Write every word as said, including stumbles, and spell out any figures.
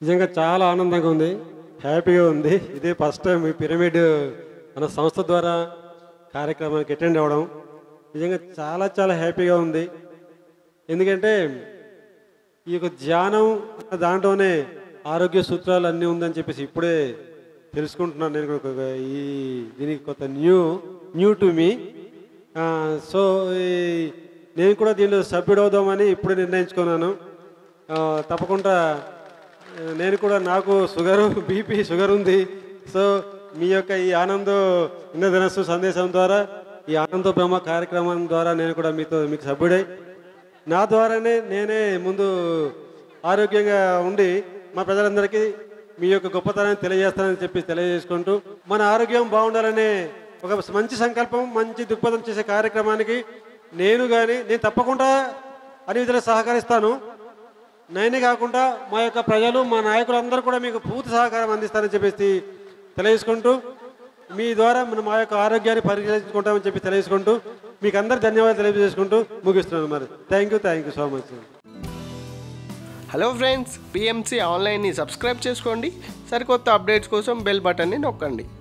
నిజంగా చాలా ఆనందంగా ఉంది, హ్యాపీగా ఉంది. ఇదే ఫస్ట్ టైం ఈ పిరమిడ్ మన సంస్థ ద్వారా కార్యక్రమానికి అటెండ్ అవ్వడం నిజంగా చాలా చాలా హ్యాపీగా ఉంది. ఎందుకంటే ఈ యొక్క ధ్యానం దాంట్లోనే ఆరోగ్య సూత్రాలు అన్నీ ఉందని చెప్పేసి ఇప్పుడే తెలుసుకుంటున్నాను. నేను కూడా ఈ దీనికి కొత్త new new to me. So నేను కూడా దీనిలో సభ్యుడవుదామని ఇప్పుడే నిర్ణయించుకున్నాను. తప్పకుండా నేను కూడా, నాకు షుగరు బీపీ షుగర్ ఉంది. సో మీ యొక్క ఈ ఆనందో ఇంద్రధనస్సు సందేశం ద్వారా, ఈ ఆనంద బ్రహ్మ కార్యక్రమం ద్వారా నేను కూడా మీతో మీకు సభ్యుడై నా ద్వారానే నేనే ముందు ఆరోగ్యంగా ఉండి మా ప్రజలందరికీ మీ యొక్క గొప్పతనాన్ని తెలియజేస్తానని చెప్పి తెలియజేసుకుంటూ, మన ఆరోగ్యం బాగుండాలనే ఒక మంచి సంకల్పం, మంచి దృక్పథం చేసే కార్యక్రమానికి నేను కానీ నేను తప్పకుండా అన్ని విధాలుగా సహకరిస్తాను. నేనే కాకుండా మా యొక్క ప్రజలు, మా నాయకులందరూ కూడా మీకు పూర్తి సహకారం అందిస్తారని చెప్పేసి తెలియజేసుకుంటూ, మీ ద్వారా మనం మా యొక్క ఆరోగ్యాన్ని పరిశీలించుకుంటామని చెప్పి తెలియజేసుకుంటూ, మీకు అందరు ధన్యవాదాలు తెలియజేసుకుంటూ ముగిస్తున్నాను. మరి thank you thank you so much. Hello friends, PMC ఆన్లైన్ని సబ్స్క్రైబ్ చేసుకోండి. సరికొత్త అప్డేట్స్ కోసం బెల్ బటన్ని నొక్కండి.